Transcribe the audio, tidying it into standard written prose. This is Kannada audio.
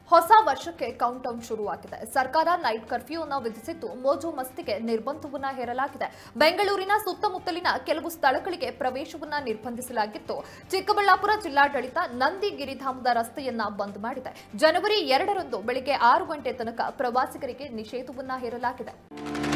ಹೊಸ ವರ್ಷಕ್ಕೆ ಕೌಂಟೌನ್ ಶುರುವಾಗಿದೆ. ಸರ್ಕಾರ ನೈಟ್ ಕರ್ಫ್ಯೂ ಅನ್ನು ವಿಧಿಸಿದ್ದು ಮೋಜು ಮಸ್ತಿಗೆ ನಿರ್ಬಂಧವನ್ನ ಹೇರಲಾಗಿದೆ. ಬೆಂಗಳೂರಿನ ಸುತ್ತಮುತ್ತಲಿನ ಕೆಲವು ಸ್ಥಳಗಳಿಗೆ ಪ್ರವೇಶವನ್ನ ನಿರ್ಬಂಧಿಸಲಾಗಿತ್ತು. ಚಿಕ್ಕಬಳ್ಳಾಪುರ ಜಿಲ್ಲಾಡಳಿತ ನಂದಿ ಗಿರಿಧಾಮದ ರಸ್ತೆಯನ್ನ ಬಂದ್ ಮಾಡಿದೆ. ಜನವರಿ 2ರಂದು ಬೆಳಗ್ಗೆ 6 ಗಂಟೆ ತನಕ ಪ್ರವಾಸಿಗರಿಗೆ ನಿಷೇಧವನ್ನ ಹೇರಲಾಗಿದೆ.